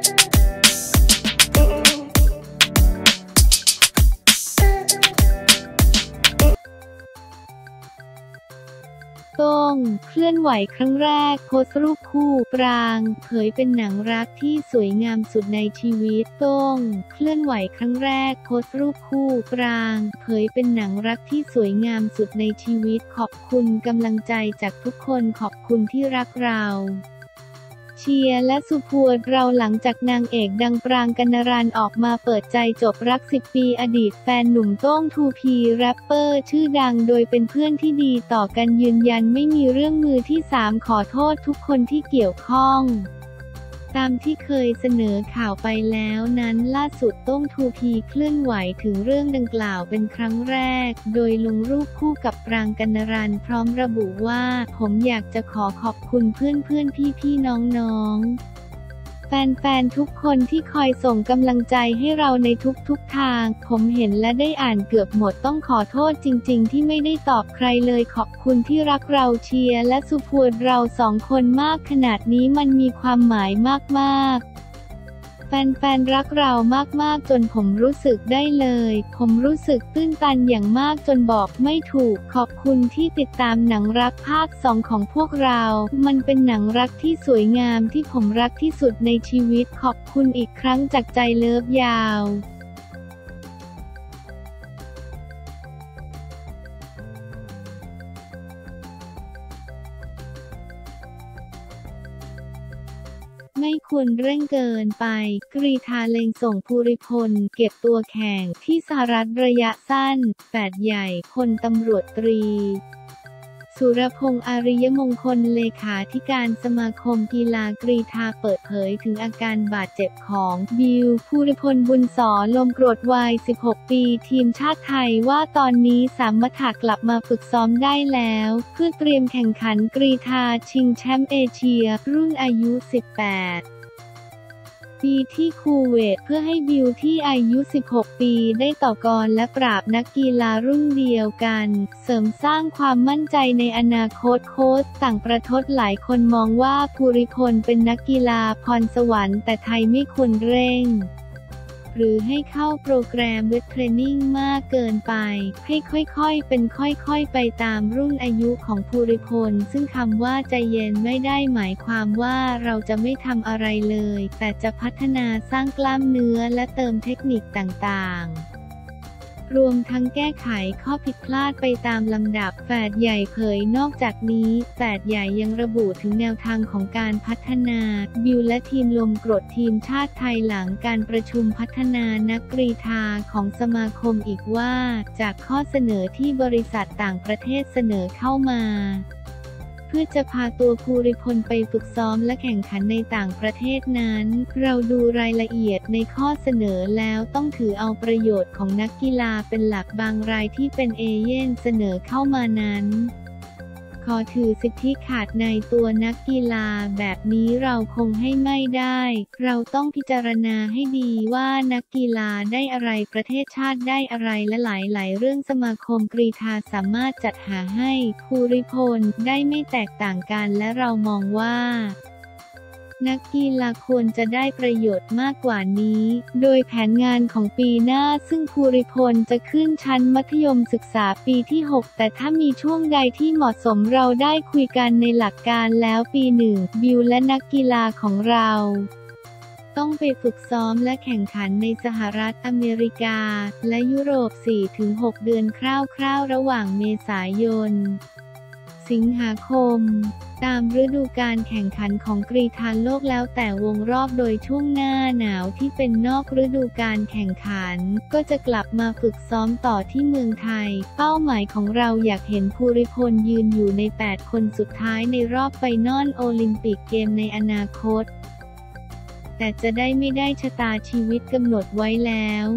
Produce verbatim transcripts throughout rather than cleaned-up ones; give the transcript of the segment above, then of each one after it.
โต้งเคลื่อนไหวครั้งแรกโพสต์รูปคู่ปรางเผยเป็นหนังรักที่สวยงามสุดในชีวิตโต้งเคลื่อนไหวครั้งแรกโพสต์รูปคู่ปรางเผยเป็นหนังรักที่สวยงามสุดในชีวิตขอบคุณกำลังใจจากทุกคนขอบคุณที่รักเราเชียร์และสุภวรเราหลังจากนางเอกดังปรางกนรันออกมาเปิดใจจบรักสิบปีอดีตแฟนหนุ่มโต้ง ทู พี แรปเปอร์ชื่อดังโดยเป็นเพื่อนที่ดีต่อกันยืนยันไม่มีเรื่องมือที่สามขอโทษทุกคนที่เกี่ยวข้องตามที่เคยเสนอข่าวไปแล้วนั้นล่าสุดโต้ง ทู พี เคลื่อนไหวถึงเรื่องดังกล่าวเป็นครั้งแรกโดยลงรูปคู่กับปรางกนรันพร้อมระบุว่าผมอยากจะขอขอบคุณเพื่อนๆพี่ๆน้องๆแฟนๆทุกคนที่คอยส่งกำลังใจให้เราในทุกๆทางผมเห็นและได้อ่านเกือบหมดต้องขอโทษจริงๆที่ไม่ได้ตอบใครเลยขอบคุณที่รักเราเชียร์และสุภวรเราสองคนมากขนาดนี้มันมีความหมายมากๆแฟนๆรักเรามากๆจนผมรู้สึกได้เลยผมรู้สึกตื้นตันอย่างมากจนบอกไม่ถูกขอบคุณที่ติดตามหนังรักภาคสองของพวกเรามันเป็นหนังรักที่สวยงามที่ผมรักที่สุดในชีวิตขอบคุณอีกครั้งจากใจเลิฟยาวไม่ควรเร่งเกินไปกรีฑาเล็งส่งภูริพลเก็บตัวแข่งที่สหรัฐระยะสั้นแฝดใหญ่พลตำรวจตรีสุรพงษ์อาริยมงคลเลขาธิการสมาคมกีฬากรีฑาเปิดเผยถึงอาการบาดเจ็บของบิวภูริพลบุญสอลมกรดวัยสิบหกปีทีมชาติไทยว่าตอนนี้สามารถกลับมาฝึกซ้อมได้แล้วเพื่อเตรียมแข่งขันกรีฑาชิงแชมป์เอเชียรุ่นอายุสิบแปดปีที่คูเวตเพื่อให้บิวที่อายุสิบหกปีได้ต่อกรและปราบนักกีฬารุ่นเดียวกันเสริมสร้างความมั่นใจในอนาคตโค้ชต่างประเทศหลายคนมองว่าภูริพลเป็นนักกีฬาพรสวรรค์แต่ไทยไม่ควรเร่งหรือให้เข้าโปรแกรมเวทเทรนนิ่งมากเกินไปให้ค่อยๆเป็นค่อยๆไปตามรุ่นอายุของภูริพลซึ่งคำว่าใจเย็นไม่ได้หมายความว่าเราจะไม่ทำอะไรเลยแต่จะพัฒนาสร้างกล้ามเนื้อและเติมเทคนิคต่างๆรวมทั้งแก้ไขข้อผิดพลาดไปตามลำดับแฝดใหญ่เผยนอกจากนี้แฝดใหญ่ยังระบุถึงแนวทางของการพัฒนาบิวและทีมลมกรดทีมชาติไทยหลังการประชุมพัฒนานักกรีฑาของสมาคมอีกว่าจากข้อเสนอที่บริษัทต่างประเทศเสนอเข้ามาเพื่อจะพาตัวภูริพลไปฝึกซ้อมและแข่งขันในต่างประเทศนั้นเราดูรายละเอียดในข้อเสนอแล้วต้องถือเอาประโยชน์ของนักกีฬาเป็นหลักบางรายที่เป็นเอเย่นเสนอเข้ามานั้นขอถือสิทธิขาดในตัวนักกีฬาแบบนี้เราคงให้ไม่ได้เราต้องพิจารณาให้ดีว่านักกีฬาได้อะไรประเทศชาติได้อะไรและหลายๆเรื่องสมาคมกรีฑาสามารถจัดหาให้ภูริพลได้ไม่แตกต่างกันและเรามองว่านักกีฬาควรจะได้ประโยชน์มากกว่านี้โดยแผนงานของปีหน้าซึ่งภูริพลจะขึ้นชั้นมัธยมศึกษาปีที่หกแต่ถ้ามีช่วงใดที่เหมาะสมเราได้คุยกันในหลักการแล้วปีหนึ่งบิวและนักกีฬาของเราต้องไปฝึกซ้อมและแข่งขันในสหรัฐอเมริกาและยุโรป สี่ถึงหก เดือนคร่าวๆระหว่างเมษายนสิงหาคมตามฤดูกาลแข่งขันของกรีฑาโลกแล้วแต่วงรอบโดยช่วงหน้าหนาวที่เป็นนอกฤดูกาลแข่งขันก็จะกลับมาฝึกซ้อมต่อที่เมืองไทยเป้าหมายของเราอยากเห็นภูริพลยืนอยู่ในแปดคนสุดท้ายในรอบไฟนอลโอลิมปิกเกมในอนาคตแต่จะได้ไม่ได้ชะตาชีวิตกำหนดไว้แล้ว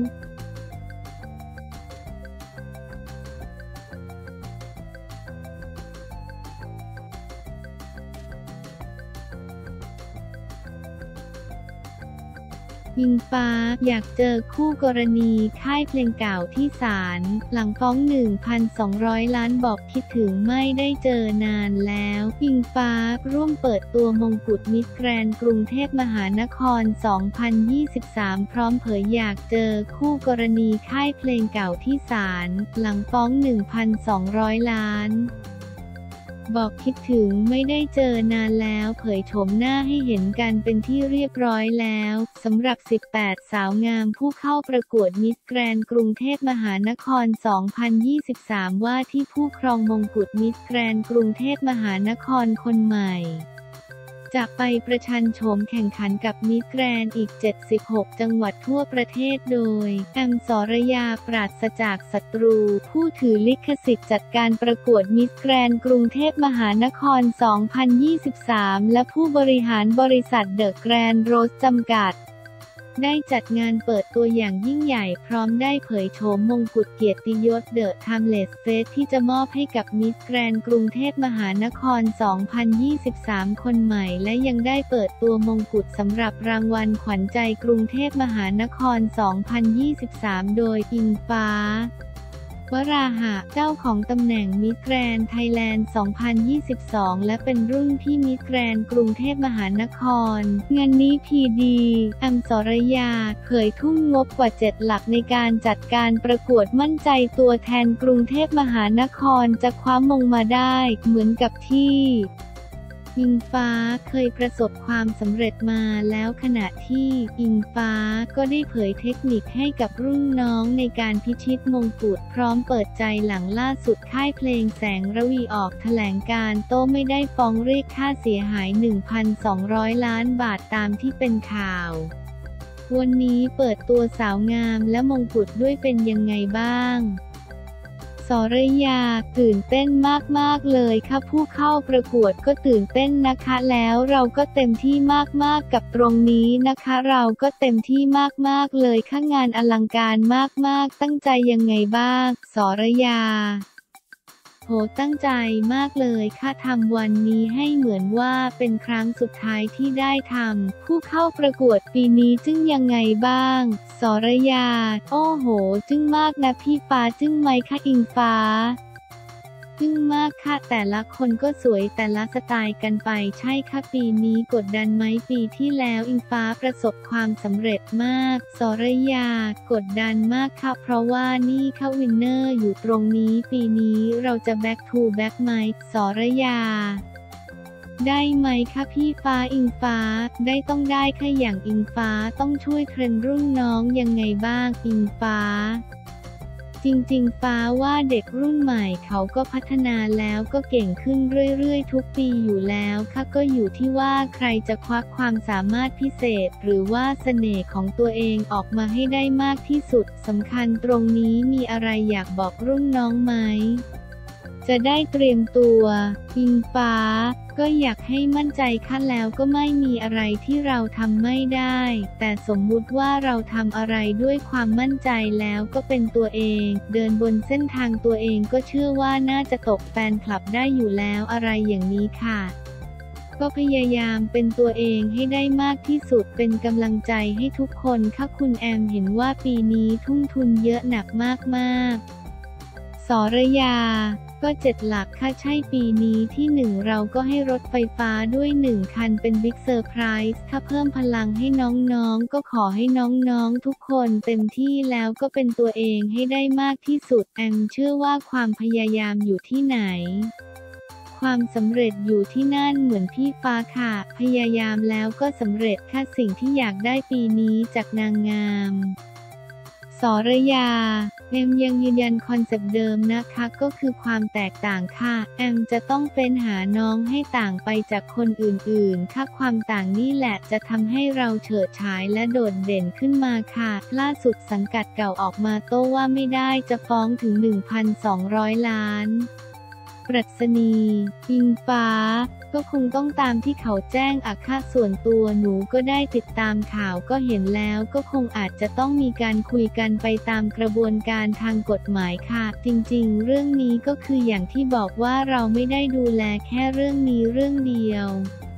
อิงฟ้าอยากเจอคู่กรณีค่ายเพลงเก่าที่ศาลหลังฟ้อง หนึ่งพันสองร้อย ล้านบอกคิดถึงไม่ได้เจอนานแล้วอิงฟ้าร่วมเปิดตัวมงกุฎมิสแกรนด์กรุงเทพมหานคร สองพันยี่สิบสาม พร้อมเผยอยากเจอคู่กรณีค่ายเพลงเก่าที่ศาลหลังฟ้อง หนึ่งพันสองร้อย ล้านบอกคิดถึงไม่ได้เจอนานแล้วเผยโฉมหน้าให้เห็นกันเป็นที่เรียบร้อยแล้วสำหรับ สิบแปด สาวงามผู้เข้าประกวดมิสแกรนด์กรุงเทพมหานคร สองพันยี่สิบสาม ว่าที่ผู้ครองมงกุฎมิสแกรนด์กรุงเทพมหานครคนใหม่จะไปประชันโฉมแข่งขันกับมิสแกรนด์อีก เจ็ดสิบหก จังหวัดทั่วประเทศโดยแอม สรยา ปราศจากศัตรู ผู้ถือลิขสิทธิ์จัดการประกวดมิสแกรนด์กรุงเทพมหานคร สองพันยี่สิบสาม และผู้บริหารบริษัทเดอะแกรนด์โรสจำกัดได้จัดงานเปิดตัวอย่างยิ่งใหญ่พร้อมได้เผยโฉมมงกุฎเกียรติยศเดอะไทม์เลสเฟสที่จะมอบให้กับมิสแกรนด์กรุงเทพมหานคร สองพันยี่สิบสาม คนใหม่และยังได้เปิดตัวมงกุฎสำหรับรางวัลขวัญใจกรุงเทพมหานคร สองพันยี่สิบสาม โดยอิงฟ้าวราหะเจ้าของตำแหน่งมิสแกรนด์ไทยแลนด์ สองพันยี่สิบสอง และเป็นรุ่นพี่มิสแกรนด์กรุงเทพมหานครงานนี้พีดีแอม สรยาเผยทุ่มงบกว่าเจ็ดหลักในการจัดการประกวดมั่นใจตัวแทนกรุงเทพมหานครจะคว้ามงมาได้เหมือนกับที่อิงฟ้าเคยประสบความสำเร็จมาแล้วขณะที่อิงฟ้าก็ได้เผยเทคนิคให้กับรุ่นน้องในการพิชิตมงกุฎพร้อมเปิดใจหลังล่าสุดค่ายเพลงแสงระวีออกแถลงการโต้ไม่ได้ฟ้องเรียกค่าเสียหาย หนึ่งพันสองร้อย ล้านบาทตามที่เป็นข่าววันนี้เปิดตัวสาวงามและมงกุฎด้วยเป็นยังไงบ้างสรยาตื่นเต้นมากๆเลยค่ะผู้เข้าประกวดก็ตื่นเต้นนะคะแล้วเราก็เต็มที่มากๆกับตรงนี้นะคะเราก็เต็มที่มากๆเลยค่ะงานอลังการมากๆตั้งใจยังไงบ้างสรยาโหตั้งใจมากเลยค่ะทำวันนี้ให้เหมือนว่าเป็นครั้งสุดท้ายที่ได้ทำผู้เข้าประกวดปีนี้จึงยังไงบ้างสรยาโอ้โหจึงมากนะพี่ฟ้าจึงไหมคะอิงฟ้าจึงมากค่ะแต่ละคนก็สวยแต่ละสไตล์กันไปใช่ค่ะปีนี้กดดันไหมปีที่แล้วอิงฟ้าประสบความสำเร็จมากสรยากดดันมากค่ะเพราะว่านี่ค่ะวินเนอร์อยู่ตรงนี้ปีนี้เราจะแบ็คทูแบ็คไหมสรยาได้ไหมคะพี่ฟ้าอิงฟ้าได้ต้องได้ค่ะอย่างอิงฟ้าต้องช่วยเทรนรุ่นน้องยังไงบ้างอิงฟ้าจริงๆฟ้าว่าเด็กรุ่นใหม่เขาก็พัฒนาแล้วก็เก่งขึ้นเรื่อยๆทุกปีอยู่แล้วค่ะก็อยู่ที่ว่าใครจะควักความสามารถพิเศษหรือว่าเสน่ห์ของตัวเองออกมาให้ได้มากที่สุดสำคัญตรงนี้มีอะไรอยากบอกรุ่นน้องไหมจะได้เตรียมตัวอิงฟ้าก็อยากให้มั่นใจค่ะแล้วก็ไม่มีอะไรที่เราทำไม่ได้แต่สมมุติว่าเราทำอะไรด้วยความมั่นใจแล้วก็เป็นตัวเองเดินบนเส้นทางตัวเองก็เชื่อว่าน่าจะตกแฟนคลับได้อยู่แล้วอะไรอย่างนี้ค่ะก็พยายามเป็นตัวเองให้ได้มากที่สุดเป็นกำลังใจให้ทุกคนค่ะคุณแอมเห็นว่าปีนี้ทุ่มทุนเยอะหนักมากๆสรยาก็เจ็ดหลักค่ะใช่ปีนี้ที่หนึ่งเราก็ให้รถไฟฟ้าด้วยหนึ่งคันเป็นบิ๊กเซอร์ไพรส์ค่ะเพิ่มพลังให้น้องๆก็ขอให้น้องๆทุกคนเต็มที่แล้วก็เป็นตัวเองให้ได้มากที่สุดแอมเชื่อว่าความพยายามอยู่ที่ไหนความสำเร็จอยู่ที่นั่นเหมือนพี่ฟ้าค่ะพยายามแล้วก็สำเร็จค่ะสิ่งที่อยากได้ปีนี้จากนางงามสรยาแอมยังยืนยันคอนเซปต์เดิมนะคะก็คือความแตกต่างค่ะแอมจะต้องเฟ้นหาน้องให้ต่างไปจากคนอื่นๆค่ะความต่างนี่แหละจะทำให้เราเฉิดฉายและโดดเด่นขึ้นมาค่ะล่าสุดสังกัดเก่าออกมาโต้ว่าไม่ได้จะฟ้องถึง หนึ่งพันสองร้อย ล้านปรัชนีอิงฟ้าก็คงต้องตามที่เขาแจ้งอะค่ะส่วนตัวหนูก็ได้ติดตามข่าวก็เห็นแล้วก็คงอาจจะต้องมีการคุยกันไปตามกระบวนการทางกฎหมายค่ะจริงๆเรื่องนี้ก็คืออย่างที่บอกว่าเราไม่ได้ดูแลแค่เรื่องนี้เรื่องเดียว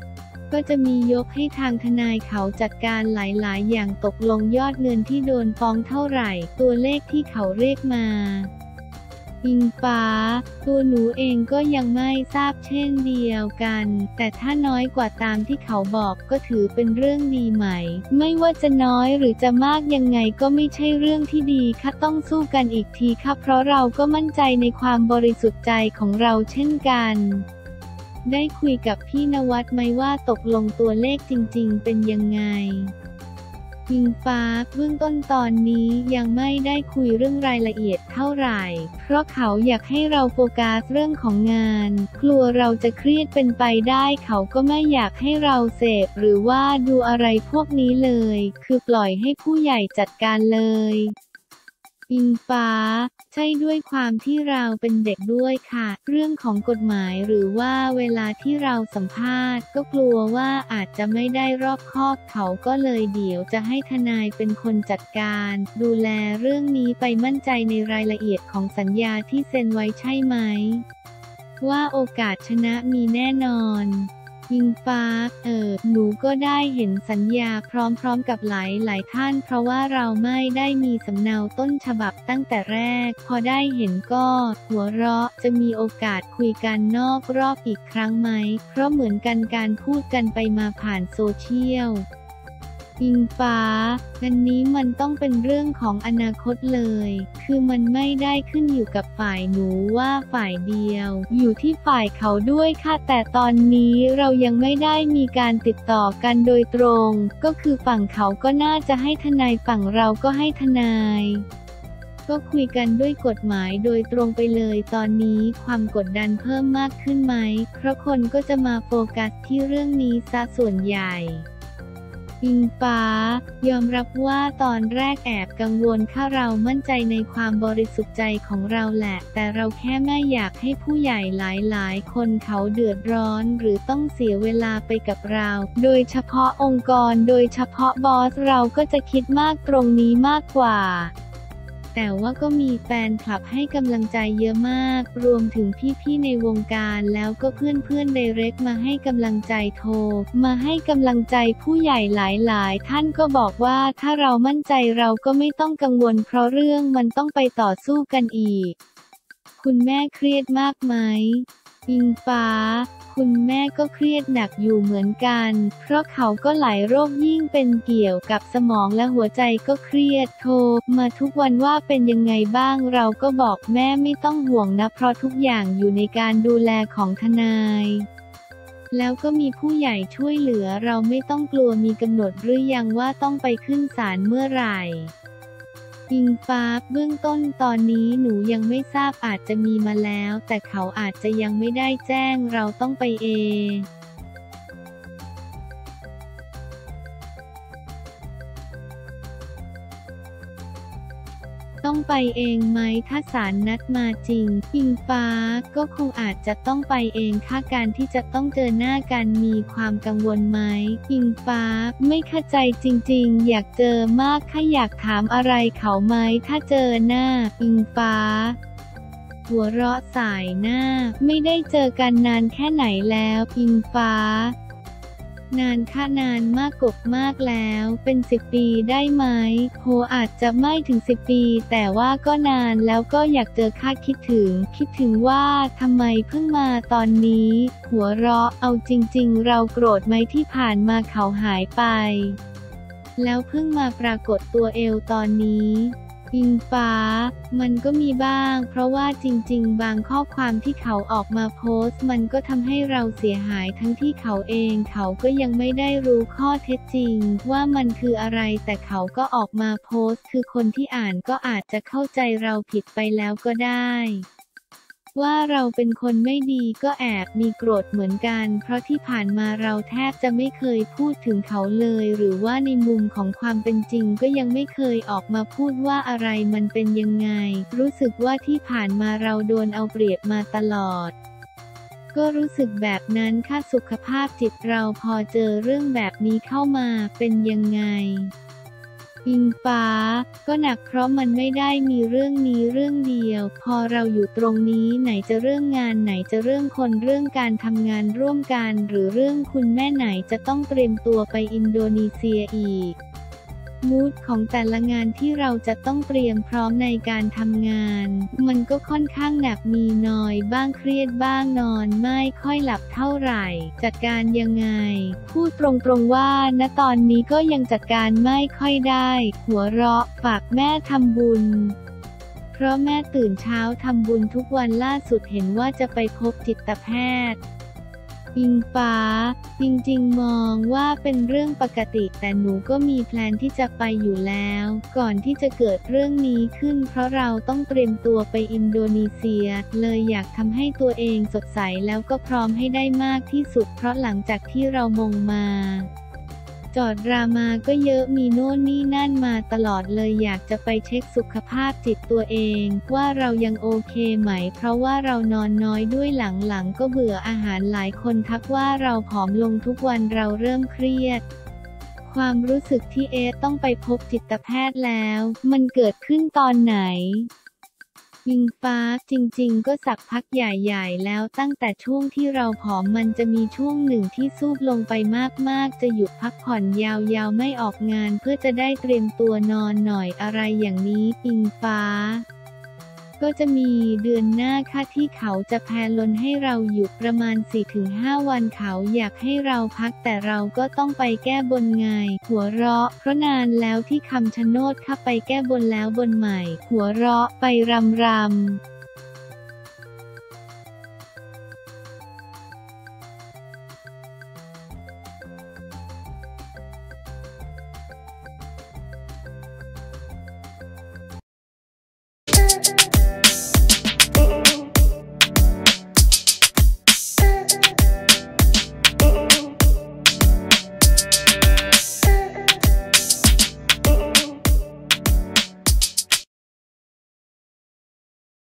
ก็จะมียกให้ทางทนายเขาจัดการหลายๆอย่างตกลงยอดเงินที่โดนฟ้องเท่าไหร่ตัวเลขที่เขาเรียกมาอิงฟ้าตัวหนูเองก็ยังไม่ทราบเช่นเดียวกันแต่ถ้าน้อยกว่าตามที่เขาบอกก็ถือเป็นเรื่องดีไหมไม่ว่าจะน้อยหรือจะมากยังไงก็ไม่ใช่เรื่องที่ดีค่ะต้องสู้กันอีกทีค่ะเพราะเราก็มั่นใจในความบริสุทธิ์ใจของเราเช่นกันได้คุยกับพี่นวัดไหมว่าตกลงตัวเลขจริงๆเป็นยังไงอิงฟ้าเบื้องต้นตอนนี้ยังไม่ได้คุยเรื่องรายละเอียดเท่าไหร่เพราะเขาอยากให้เราโฟกัสเรื่องของงานกลัวเราจะเครียดเป็นไปได้เขาก็ไม่อยากให้เราเสพหรือว่าดูอะไรพวกนี้เลยคือปล่อยให้ผู้ใหญ่จัดการเลยอิงฟ้าใช่ด้วยความที่เราเป็นเด็กด้วยค่ะเรื่องของกฎหมายหรือว่าเวลาที่เราสัมภาษณ์ก็กลัวว่าอาจจะไม่ได้รอบคอบเขาก็เลยเดี๋ยวจะให้ทนายเป็นคนจัดการดูแลเรื่องนี้ไปมั่นใจในรายละเอียดของสัญญาที่เซ็นไว้ใช่ไหมว่าโอกาสชนะมีแน่นอนอิงฟ้าเออหนูก็ได้เห็นสัญญาพร้อมๆกับหลายหลายท่านเพราะว่าเราไม่ได้มีสำเนาต้นฉบับตั้งแต่แรกพอได้เห็นก็หัวเราะจะมีโอกาสคุยกันนอกรอบอีกครั้งไหมเพราะเหมือนกันการพูดกันไปมาผ่านโซเชียลอิงฟ้าอันนี้มันต้องเป็นเรื่องของอนาคตเลยคือมันไม่ได้ขึ้นอยู่กับฝ่ายหนูว่าฝ่ายเดียวอยู่ที่ฝ่ายเขาด้วยค่ะแต่ตอนนี้เรายังไม่ได้มีการติดต่อกันโดยตรงก็คือฝั่งเขาก็น่าจะให้ทนายฝั่งเราก็ให้ทนายก็คุยกันด้วยกฎหมายโดยตรงไปเลยตอนนี้ความกดดันเพิ่มมากขึ้นไหมเพราะคนก็จะมาโฟกัสที่เรื่องนี้ซะส่วนใหญ่อิงฟ้ายอมรับว่าตอนแรกแอบกังวลค่ะเรามั่นใจในความบริสุทธิ์ใจของเราแหละแต่เราแค่ไม่อยากให้ผู้ใหญ่หลายๆคนเขาเดือดร้อนหรือต้องเสียเวลาไปกับเราโดยเฉพาะองค์กรโดยเฉพาะบอสเราก็จะคิดมากตรงนี้มากกว่าแต่ว่าก็มีแฟนคลับให้กำลังใจเยอะมากรวมถึงพี่ๆในวงการแล้วก็เพื่อนๆไดเรกมาให้กำลังใจโทรมาให้กำลังใจผู้ใหญ่หลายๆท่านก็บอกว่าถ้าเรามั่นใจเราก็ไม่ต้องกังวลเพราะเรื่องมันต้องไปต่อสู้กันอีกคุณแม่เครียดมากไหมอิงฟ้าคุณแม่ก็เครียดหนักอยู่เหมือนกันเพราะเขาก็หลายโรคยิ่งเป็นเกี่ยวกับสมองและหัวใจก็เครียดโทรมาทุกวันว่าเป็นยังไงบ้างเราก็บอกแม่ไม่ต้องห่วงนะเพราะทุกอย่างอยู่ในการดูแลของทนายแล้วก็มีผู้ใหญ่ช่วยเหลือเราไม่ต้องกลัวมีกำหนดหรือยังว่าต้องไปขึ้นศาลเมื่อไหร่อิงฟ้าเบื้องต้นตอนนี้หนูยังไม่ทราบอาจจะมีมาแล้วแต่เขาอาจจะยังไม่ได้แจ้งเราต้องไปเองต้องไปเองไหมถ้าศาลนัดมาจริงอิงฟ้าก็คงอาจจะต้องไปเองค่ะการที่จะต้องเจอหน้ากันมีความกังวลไหมอิงฟ้าไม่เข้าใจจริงๆอยากเจอมากค่ะอยากถามอะไรเขาไหมถ้าเจอหน้าอิงฟ้าหัวเราะสายหน้าไม่ได้เจอกันนานแค่ไหนแล้วอิงฟ้านานค่ะนานมากกบมากแล้วเป็นสิบปีได้ไหมโหอาจจะไม่ถึงสิบปีแต่ว่าก็นานแล้วก็อยากเจอค่ะคิดถึงคิดถึงว่าทำไมเพิ่งมาตอนนี้หัวเราะเอาจริงๆเราโกรธไหมที่ผ่านมาเขาหายไปแล้วเพิ่งมาปรากฏตัวเอวตอนนี้อิงฟ้ามันก็มีบ้างเพราะว่าจริงๆบางข้อความที่เขาออกมาโพสต์มันก็ทำให้เราเสียหายทั้งที่เขาเองเขาก็ยังไม่ได้รู้ข้อเท็จจริงว่ามันคืออะไรแต่เขาก็ออกมาโพสต์คือคนที่อ่านก็อาจจะเข้าใจเราผิดไปแล้วก็ได้ว่าเราเป็นคนไม่ดีก็แอบมีโกรธเหมือนกันเพราะที่ผ่านมาเราแทบจะไม่เคยพูดถึงเขาเลยหรือว่าในมุมของความเป็นจริงก็ยังไม่เคยออกมาพูดว่าอะไรมันเป็นยังไงรู้สึกว่าที่ผ่านมาเราโดนเอาเปรียบมาตลอดก็รู้สึกแบบนั้นค่ะสุขภาพจิตเราพอเจอเรื่องแบบนี้เข้ามาเป็นยังไงอิงฟ้าก็หนักเพราะมันไม่ได้มีเรื่องนี้เรื่องเดียวพอเราอยู่ตรงนี้ไหนจะเรื่องงานไหนจะเรื่องคนเรื่องการทำงานร่วมกันหรือเรื่องคุณแม่ไหนจะต้องเตรียมตัวไปอินโดนีเซียอีกมูดของแต่ละงานที่เราจะต้องเตรียมพร้อมในการทำงานมันก็ค่อนข้างหนักมีนอยบ้างเครียดบ้างนอนไม่ค่อยหลับเท่าไหร่จัดการยังไงพูดตรงๆว่าณตอนนี้ก็ยังจัดการไม่ค่อยได้หัวเราะฝากแม่ทำบุญเพราะแม่ตื่นเช้าทำบุญทุกวันล่าสุดเห็นว่าจะไปพบจิตแพทย์อิงฟ้าจริงๆมองว่าเป็นเรื่องปกติแต่หนูก็มีแพลนที่จะไปอยู่แล้วก่อนที่จะเกิดเรื่องนี้ขึ้นเพราะเราต้องเตรียมตัวไปอินโดนีเซียเลยอยากทำให้ตัวเองสดใสแล้วก็พร้อมให้ได้มากที่สุดเพราะหลังจากที่เรามงมาจอดรามาก็เยอะมีโน่นนี่นั่นมาตลอดเลยอยากจะไปเช็คสุขภาพจิตตัวเองว่าเรายังโอเคไหมเพราะว่าเรานอนน้อยด้วยหลังๆก็เบื่ออาหารหลายคนทักว่าเราผอมลงทุกวันเราเริ่มเครียดความรู้สึกที่เอต้องไปพบจิตแพทย์แล้วมันเกิดขึ้นตอนไหนอิงฟ้าจริงๆก็สักพักใหญ่ๆแล้วตั้งแต่ช่วงที่เราผอมมันจะมีช่วงหนึ่งที่ซูบลงไปมากๆจะหยุดพักผ่อนยาวๆไม่ออกงานเพื่อจะได้เตรียมตัวนอนหน่อยอะไรอย่างนี้อิงฟ้าก็จะมีเดือนหน้าค่ะที่เขาจะแพลนให้เราหยุดประมาณ สี่ถึงห้า วันเขาอยากให้เราพักแต่เราก็ต้องไปแก้บนไงหัวเราะเพราะนานแล้วที่คำชะโนดค่ะไปแก้บนแล้วบนใหม่หัวเราะไปรำรำ